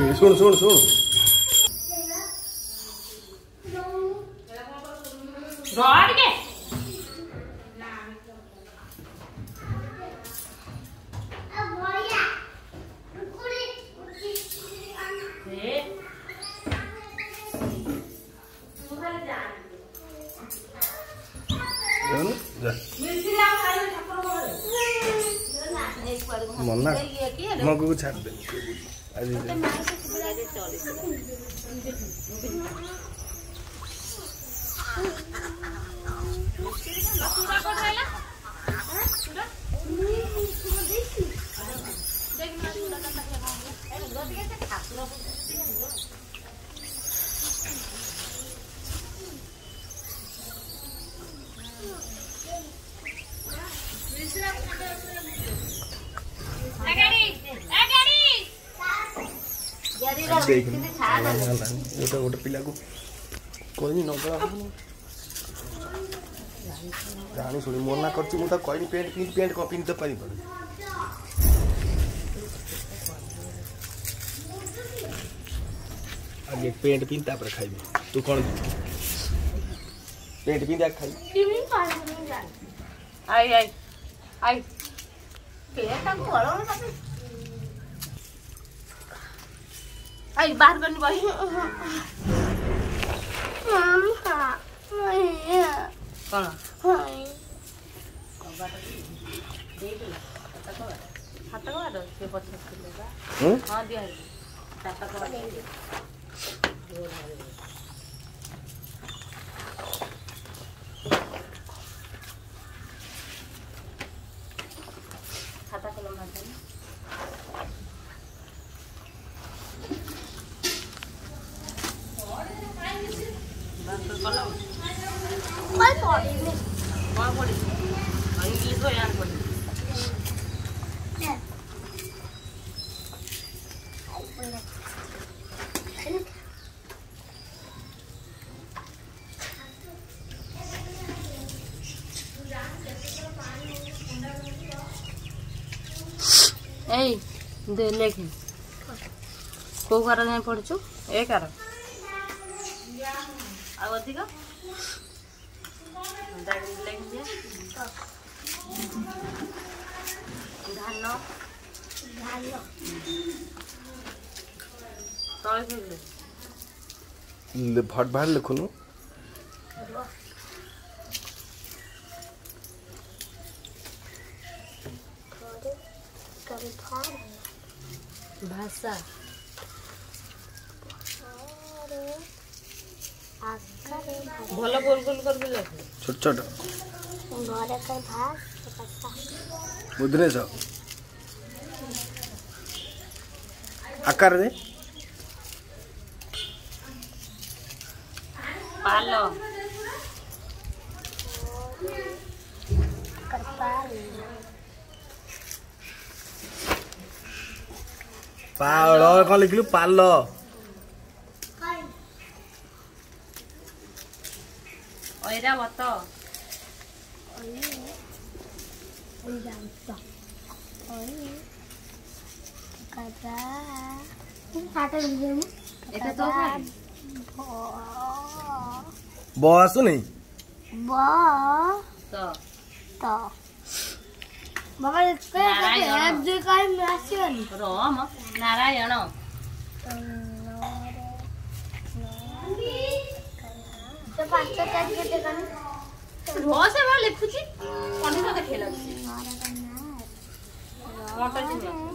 सुन सुन सुन rod के मना मगु को छाड़ दे आज देख गोटे पिला को कहनी न जानी शुणी मना कर कहनी पेंट पिंध पेंट कौन पिंध तो पारि आगे पेंट पिंध तापर खाइबे तू कौन पेंट पिंध खाइ आई आई आई पेट को गलो न आई बाहर करनी भाई कौन हाथ को से पचास किलो का हाँ दिया खाता कलम दे लेके को घर जाए पढ़छु ए कार आ अधिक धान तले भट बाहर लिखुनु भाषा भल गोल गोल कर दिले छोट छोट बुधनेश आकार दे पालो पाल कौन लिखलु पाल ओइरा बत बसु नहीं बाबा रोम नारायण रोसे लिखुची